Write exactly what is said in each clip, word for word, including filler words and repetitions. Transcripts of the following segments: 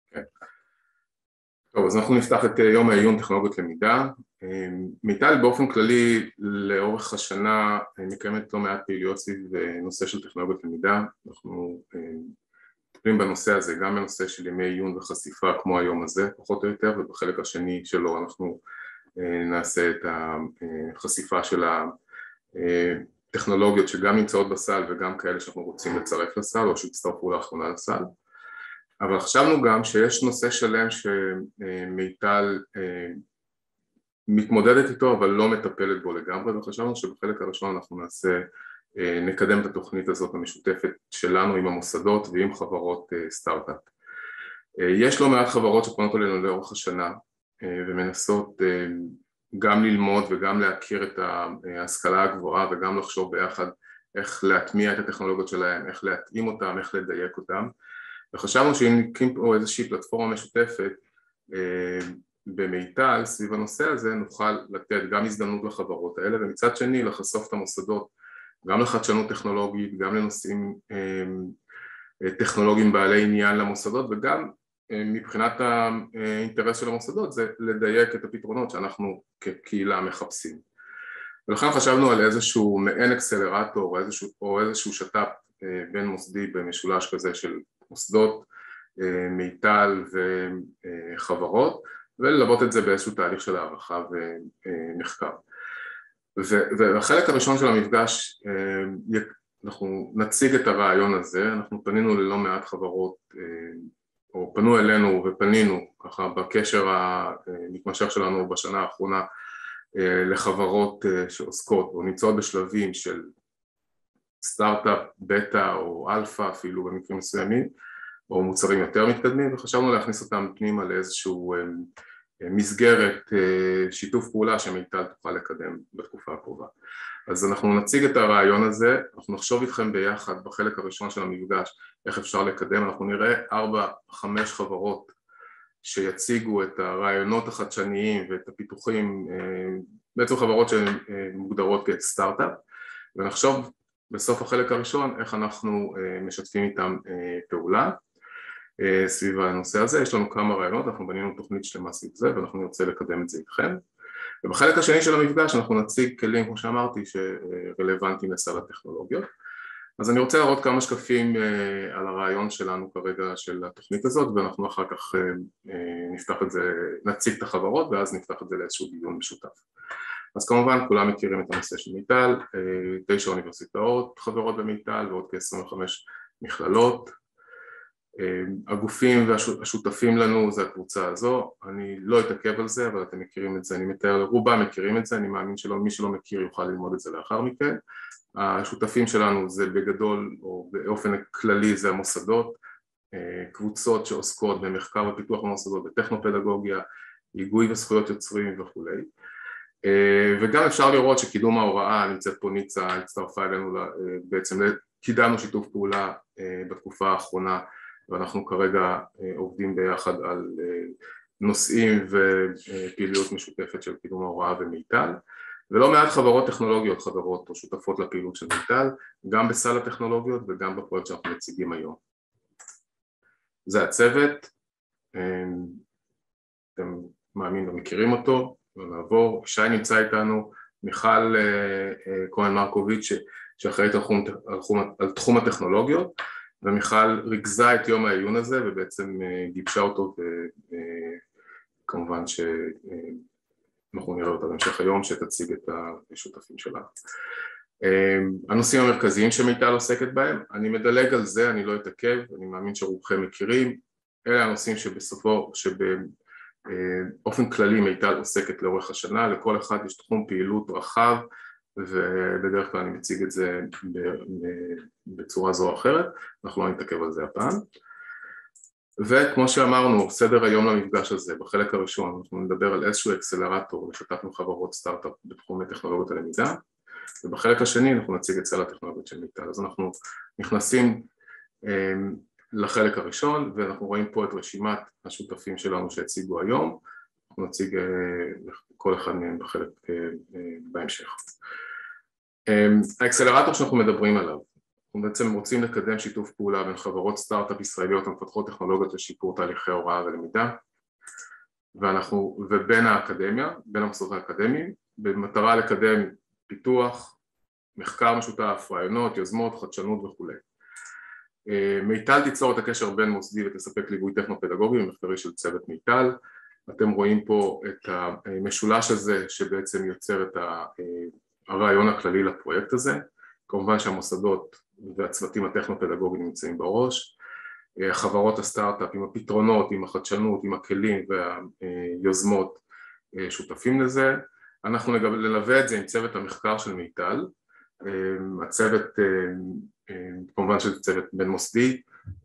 כן. טוב, אז אנחנו נפתח את יום העיון טכנולוגיות למידה. מיטל באופן כללי לאורך השנה מקיימת לא מעט פעילויות סביב נושא של טכנולוגיות למידה. אנחנו מטפלים בנושא הזה גם בנושא של ימי עיון וחשיפה כמו היום הזה פחות או יותר, ובחלק השני שלו אנחנו נעשה את החשיפה של הטכנולוגיות שגם נמצאות בסל וגם כאלה שאנחנו רוצים לצרף לסל או שהצטרפו לאחרונה לסל. אבל חשבנו גם שיש נושא שלם שמיטל מתמודדת איתו אבל לא מטפלת בו לגמרי, וחשבנו שבחלק הראשון אנחנו נעשה, נקדם את התוכנית הזאת המשותפת שלנו עם המוסדות ועם חברות סטארט-אפ. יש לא מעט חברות שפונות אלינו לאורך השנה ומנסות גם ללמוד וגם להכיר את ההשכלה הגבוהה וגם לחשוב ביחד איך להטמיע את הטכנולוגיות שלהם, איך להתאים אותם, איך לדייק אותם. וחשבנו שאם נקים פה איזושהי פלטפורמה משותפת אה, במיטל סביב הנושא הזה, נוכל לתת גם הזדמנות לחברות האלה, ומצד שני לחשוף את המוסדות גם לחדשנות טכנולוגית, גם לנושאים אה, טכנולוגיים בעלי עניין למוסדות, וגם אה, מבחינת האינטרס של המוסדות זה לדייק את הפתרונות שאנחנו כקהילה מחפשים. ולכן חשבנו על איזשהו מעין אקסלרטור או איזשהו, או איזשהו שת"פ אה, בין מוסדי במשולש כזה של מוסדות, מיטל וחברות, וללוות את זה באיזשהו תהליך של הערכה ומחקר. והחלק הראשון של המפגש, אנחנו נציג את הרעיון הזה, אנחנו פנינו ללא מעט חברות, או פנו אלינו ופנינו ככה בקשר המתמשך שלנו בשנה האחרונה לחברות שעוסקות או נמצאות בשלבים של סטארט-אפ, בטא או אלפא אפילו במקרים מסוימים, או מוצרים יותר מתקדמים, וחשבנו להכניס אותם פנימה לאיזשהו מסגרת שיתוף פעולה שמיטל תוכל לקדם בתקופה הקרובה. אז אנחנו נציג את הרעיון הזה, אנחנו נחשוב איתכם ביחד בחלק הראשון של המפגש איך אפשר לקדם, אנחנו נראה ארבע, חמש חברות שיציגו את הרעיונות החדשניים ואת הפיתוחים, בעצם חברות שמוגדרות כסטארט-אפ, ונחשוב בסוף החלק הראשון איך אנחנו משתפים איתם פעולה סביב הנושא הזה. יש לנו כמה רעיונות, אנחנו בנינו תוכנית שלמה סביב זה ואנחנו נרצה לקדם את זה איתכם. ובחלק השני של המפגש אנחנו נציג כלים, כמו שאמרתי, שרלוונטיים לסל הטכנולוגיות. אז אני רוצה להראות כמה שקפים על הרעיון שלנו כרגע של התוכנית הזאת, ואנחנו אחר כך נפתח את זה, נציג את החברות ואז נפתח את זה לאיזשהו דיון משותף. אז כמובן כולם מכירים את הנושא של מיטל, תשע אוניברסיטאות חברות במיטל ועוד כ-עשרים וחמש מכללות. הגופים והשותפים לנו זה הקבוצה הזו, אני לא אתעכב על זה אבל אתם מכירים את זה, אני מתאר, רובם מכירים את זה, אני מאמין שלא, מי שלא מכיר יוכל ללמוד את זה לאחר מכן. השותפים שלנו זה בגדול או באופן כללי זה המוסדות, קבוצות שעוסקות במחקר ופיתוח המוסדות, בטכנופדגוגיה, היגוי וזכויות יוצרים וכולי. וגם אפשר לראות שקידום ההוראה, נמצאת פה ניצה, הצטרפה אלינו, בעצם קידמנו שיתוף פעולה בתקופה האחרונה, ואנחנו כרגע עובדים ביחד על נושאים ופעילויות משותפת של קידום ההוראה ומיטל, ולא מעט חברות טכנולוגיות חברות או שותפות לפעילות של מיטל, גם בסל הטכנולוגיות וגם בפרויקט שאנחנו מציגים היום. זה הצוות, אתם מאמין ומכירים אותו, ונעבור, שי נמצא איתנו, מיכל כהן מרקוביץ' שאחראית על, על תחום הטכנולוגיות, ומיכל ריכזה את יום העיון הזה ובעצם גיבשה אותו, וכמובן שאנחנו נראה אותה בהמשך היום שתציג את השותפים שלה. הנושאים המרכזיים שמיטל עוסקת בהם, אני מדלג על זה, אני לא אתעכב, אני מאמין שרובכם מכירים, אלה הנושאים שבסופו, שבאופן כללי מיטל עוסקת לאורך השנה, לכל אחד יש תחום פעילות רחב, ובדרך כלל אני מציג את זה בצורה זו או אחרת, אנחנו לא נתעכב על זה הפעם. וכמו שאמרנו, סדר היום למפגש הזה, בחלק הראשון, אנחנו נדבר על איזשהו אקסלרטור, לשתפנו חברות סטארט-אפ בתחומי טכנולוגיות הלמידה, ובחלק השני אנחנו נציג את סל הטכנולוגיות של מיטל. אז אנחנו נכנסים לחלק הראשון, ואנחנו רואים פה את רשימת השותפים שלנו שהציגו היום, אנחנו נציג כל אחד מהם בחלק בהמשך. האקסלרטור שאנחנו מדברים עליו, אנחנו בעצם רוצים לקדם שיתוף פעולה בין חברות סטארט-אפ ישראליות המפתחות טכנולוגיות לשיפור תהליכי הוראה ולמידה, ואנחנו, ובין האקדמיה, בין המוסדות האקדמיים, במטרה לקדם פיתוח, מחקר משותף, רעיונות, יוזמות, חדשנות וכו'. מיטל תיצור את הקשר בין מוסדי ותספק ליווי טכנו-פדגוגי ומחקרי של צוות מיטל. אתם רואים פה את המשולש הזה שבעצם יוצר את הרעיון הכללי לפרויקט הזה. כמובן שהמוסדות והצוותים הטכנו-פדגוגיים נמצאים בראש. חברות הסטארט-אפ עם הפתרונות, עם החדשנות, עם הכלים והיוזמות שותפים לזה. אנחנו נלווה את זה עם צוות המחקר של מיטל. הצוות, כמובן שזה צוות בין מוסדי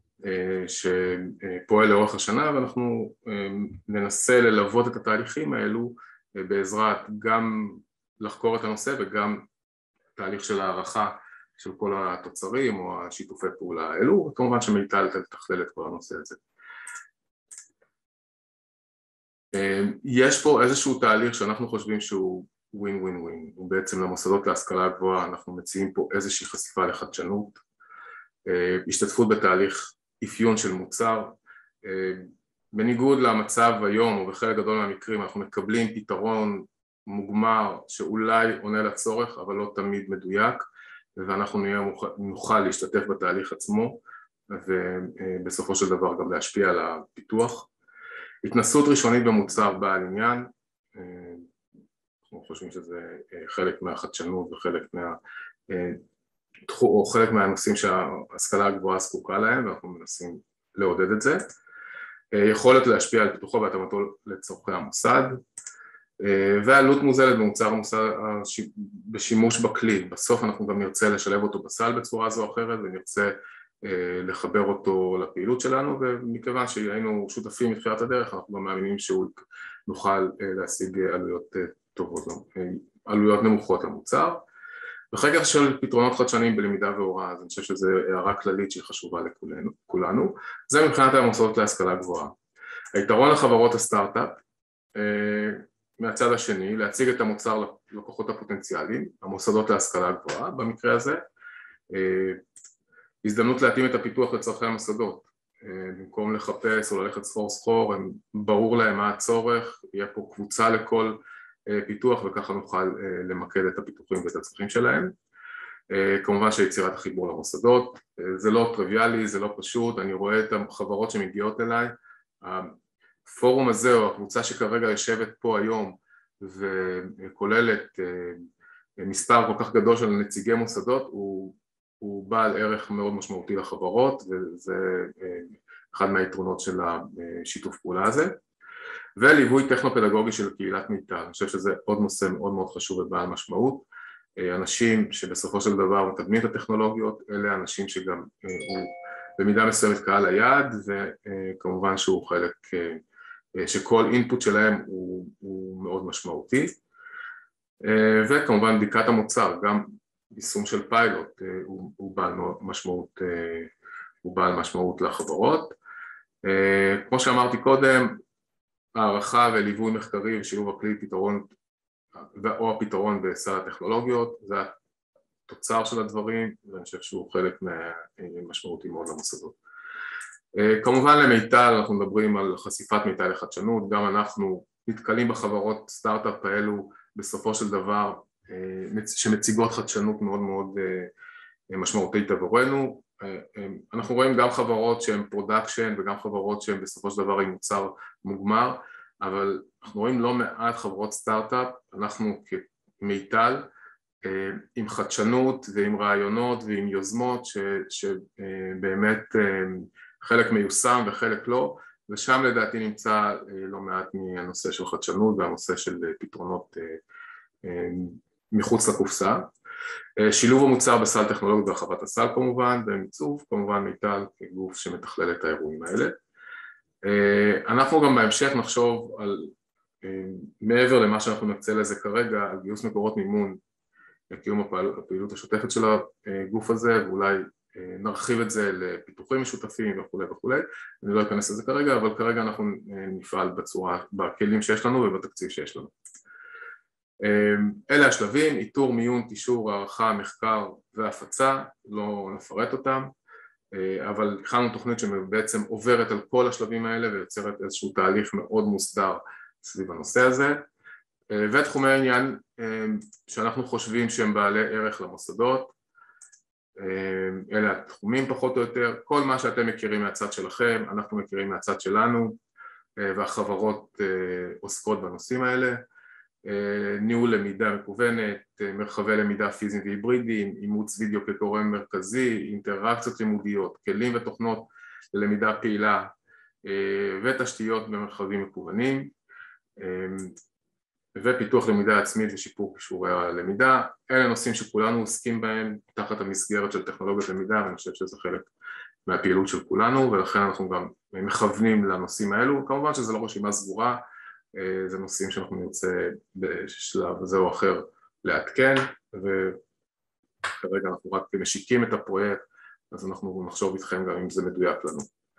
שפועל לאורך השנה, ואנחנו ננסה ללוות את התהליכים האלו בעזרת גם לחקור את הנושא וגם תהליך של הערכה של כל התוצרים או השיתופי פעולה האלו, וכמובן שמיטל תתכלל את כל הנושא הזה. יש פה איזשהו תהליך שאנחנו חושבים שהוא ווין ווין ווין, ובעצם למוסדות להשכלה גבוהה אנחנו מציעים פה איזושהי חשיפה לחדשנות, השתתפות בתהליך אפיון של מוצר, בניגוד למצב היום או בחלק גדול מהמקרים אנחנו מקבלים פתרון מוגמר שאולי עונה לצורך אבל לא תמיד מדויק, ואנחנו נוכל להשתתף בתהליך עצמו ובסופו של דבר גם להשפיע על הפיתוח. התנסות ראשונית במוצר בעל עניין, אנחנו חושבים שזה חלק מהחדשנות וחלק מה, או חלק מהנושאים שההשכלה הגבוהה זקוקה להם, ואנחנו מנסים לעודד את זה. יכולת להשפיע על פיתוחו והתאמתו לצורכי המוסד, ועלות מוזלת במוצר המוסד בשימוש בכלי. בסוף אנחנו גם נרצה לשלב אותו בסל בצורה זו או אחרת, ונרצה לחבר אותו לפעילות שלנו, ומכיוון שהיינו שותפים מתחילת הדרך, אנחנו גם מאמינים שהוא נוכל להשיג עלויות טובות, עלויות נמוכות למוצר. בחקר של פתרונות חדשניים בלמידה והוראה, אז אני חושב שזו הערה כללית שהיא חשובה לכולנו. זה מבחינת המוסדות להשכלה גבוהה. היתרון לחברות הסטארט-אפ, מהצד השני, להציג את המוצר ללקוחות הפוטנציאליים, המוסדות להשכלה גבוהה, במקרה הזה, הזדמנות להתאים את הפיתוח לצרכי המוסדות, במקום לחפש או ללכת סחור סחור, הם ברור להם מה הצורך, יהיה פה קבוצה לכל פיתוח וככה נוכל למקד את הפיתוחים ואת הצרכים שלהם. כמובן שיצירת החיבור למוסדות, זה לא טריוויאלי, זה לא פשוט, אני רואה את החברות שמגיעות אליי, הפורום הזה או הקבוצה שכרגע יושבת פה היום וכוללת מספר כל כך גדול של נציגי מוסדות, הוא, הוא בעל ערך מאוד משמעותי לחברות, וזה אחד מהיתרונות של השיתוף פעולה הזה. וליווי טכנו-פדגוגי של קהילת מיטל, אני חושב שזה עוד נושא מאוד מאוד חשוב ובעל משמעות. אנשים שבסופו של דבר מקדמים את הטכנולוגיות, אלה אנשים שגם הוא במידה מסוימת קהל היעד, וכמובן שהוא חלק, שכל אינפוט שלהם הוא, הוא מאוד משמעותי. וכמובן בדיקת המוצר, גם יישום של פיילוט, הוא, הוא בעל משמעות, הוא בעל משמעות לחברות. כמו שאמרתי קודם, הערכה וליווי מחקרי ושילוב הכלי פתרון או הפתרון בסל הטכנולוגיות, זה התוצר של הדברים, ואני חושב שהוא חלק משמעותי מאוד למוסדות. כמובן למיטל, אנחנו מדברים על חשיפת מיטל לחדשנות, גם אנחנו נתקלים בחברות סטארט-אפ האלו בסופו של דבר שמציגות חדשנות מאוד מאוד משמעותית עבורנו. אנחנו רואים גם חברות שהן פרודקשן וגם חברות שהן בסופו של דבר עם מוצר מוגמר, אבל אנחנו רואים לא מעט חברות סטארט-אפ, אנחנו כמיטל עם חדשנות ועם רעיונות ועם יוזמות ש, שבאמת חלק מיושם וחלק לא, ושם לדעתי נמצא לא מעט מהנושא של חדשנות והנושא של פתרונות מחוץ לקופסה. שילוב המוצר בסל טכנולוגיות והרחבת הסל כמובן, ומיצוב כמובן מיטל כגוף שמתכלל את האירועים האלה. אנחנו גם בהמשך נחשוב על, מעבר למה שאנחנו נקצה לזה כרגע, על גיוס מקורות מימון לקיום הפעילות השוטפת של הגוף הזה, ואולי נרחיב את זה לפיתוחים משותפים וכו' וכו'. אני לא אכנס לזה כרגע, אבל כרגע אנחנו נפעל בצורה, בכלים שיש לנו ובתקציב שיש לנו. אלה השלבים, איתור, מיון, תישור, הערכה, מחקר והפצה, לא נפרט אותם, אבל הכנו תוכנית שבעצם עוברת על כל השלבים האלה ויוצרת איזשהו תהליך מאוד מוסדר סביב הנושא הזה. ותחומי העניין שאנחנו חושבים שהם בעלי ערך למוסדות, אלה התחומים פחות או יותר, כל מה שאתם מכירים מהצד שלכם, אנחנו מכירים מהצד שלנו, והחברות עוסקות בנושאים האלה, ניהול למידה מקוונת, מרחבי למידה פיזיים והיברידיים, אימוץ וידאו כגורם מרכזי, אינטראקציות לימודיות, כלים ותוכנות ללמידה פעילה ותשתיות במרחבים מקוונים, ופיתוח למידה עצמית ושיפור כישורי הלמידה. אלה נושאים שכולנו עוסקים בהם תחת המסגרת של טכנולוגיות למידה, ואני חושב שזה חלק מהפעילות של כולנו, ולכן אנחנו גם מכוונים לנושאים האלו. כמובן שזה לא רשימה סגורה, זה נושאים שאנחנו נרצה בשלב הזה או אחר לעדכן, וכרגע אנחנו רק משיקים את הפרויקט, אז אנחנו נחשוב איתכם גם אם זה מדויק לנו.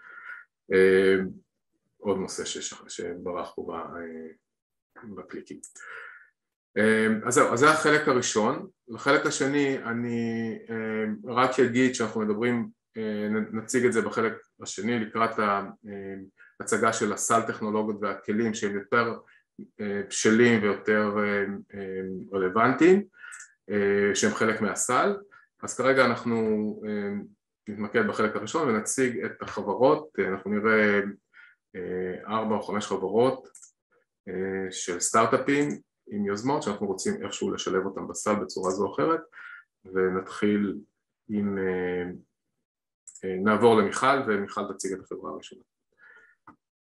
עוד נושא שברח פה בקליקים. אז זהו, אז זה החלק הראשון. לחלק השני אני רק אגיד שאנחנו מדברים, נציג את זה בחלק השני לקראת ההצגה של הסל טכנולוגיות והכלים שהם יותר בשלים ויותר רלוונטיים, שהם חלק מהסל. אז כרגע אנחנו נתמקד בחלק הראשון ונציג את החברות, אנחנו נראה ארבע או חמש חברות של סטארט-אפים עם יוזמות שאנחנו רוצים איכשהו לשלב אותם בסל בצורה זו או אחרת, ונתחיל עם, נעבור למיכל, ומיכל תציג את החברה הראשונה.